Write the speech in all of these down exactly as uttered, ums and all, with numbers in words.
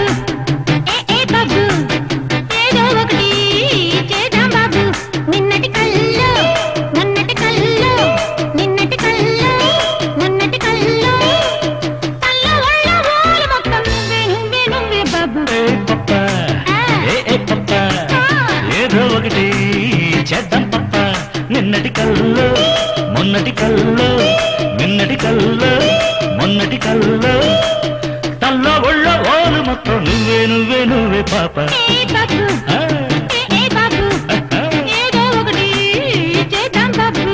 నిన్నటి కల్లో మొన్నటి కల్లో నిన్నటి కల్లో మొన్నటి కల్లో తల్లో ఒళ్ళ ఓలు మొత్తం నువ్వే నువ్వే నువ్వే పాప ఏదో ఒకటి చేద్దాం బాబు.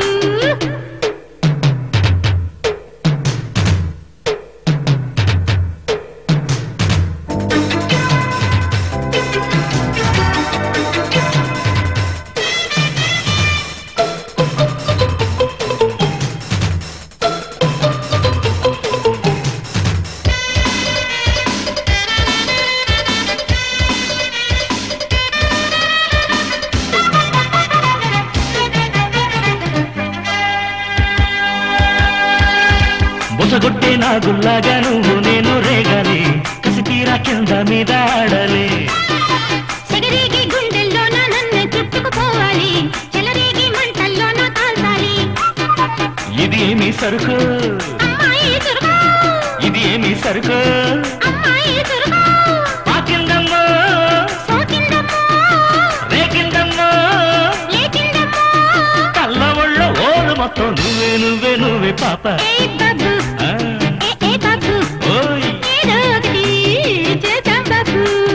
బుసగొట్టే నాగుల్లాగా నువ్వు నేను రేగాలి, కసి తీరా కింద మీద ఆడాలి. సెగరేగి గుండెల్లోన నన్ను చుట్టుకుపోవాలి, చెలరేగి మంటల్లోన కాల్చాలి. ఇది ఏమి సరుకు అమ్మాయి చురుకు, ఇది ఏమి సరుకు అమ్మాయి చురుకు. పాకిందమ్మో సోకిందమ్మో రేకిందమ్మో లేకిందమ్మో. కళ్ళ ఒళ్ళ ఓలు మొత్తం నువ్వే నువ్వే నువ్వే పాప. ఏ బాబు ఏ ఏ బాబు ఓయ్ ఏదో ఒకటి చేద్దాం బాబు.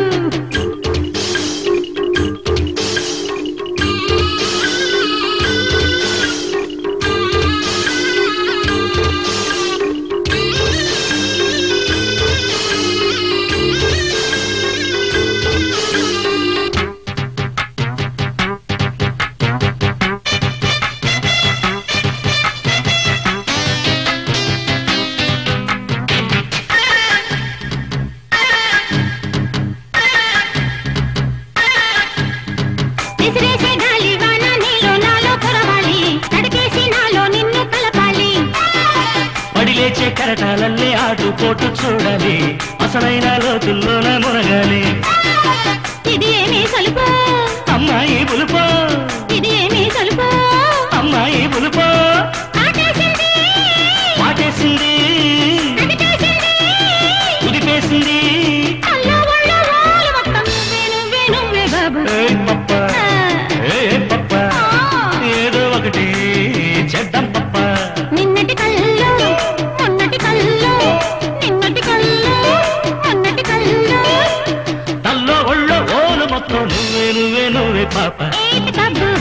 విసిరేసే గాలి వాన నీలో నాలో కురవాలి, నడికేసి నాలో నిన్ను కలపాలి. పడిలేచే కరటాలల్లే ఆటు పోటు చూడాలి, అసలైన లోతుల్లోన మునగాలి. ఇది ఏమీ సలుపు అమ్మాయి బులుపో ఇది ఏమీ సలుపు. అమ్మాయి బులుపో ఆటేసింది వాటేసింది అదిటేసింది ఉదిపేసింది. అల్లో ఒళ్ళో ఓలు మొత్తం నువ్వే నువ్వే నువ్వే బాబు. ఏయ్ పప్ప ఏ పప్ప ఏదో ఒకటి చేద్దాం పప్ప. నిన్నటి కల్లో మొన్నటి కల్లో నిన్నటి కల్లో మొన్నటి కల్లో. తల్లో ఒళ్ళో ఓలు మొత్తం నువ్వే నువ్వే నువ్వే పాప. ఏటి బాబు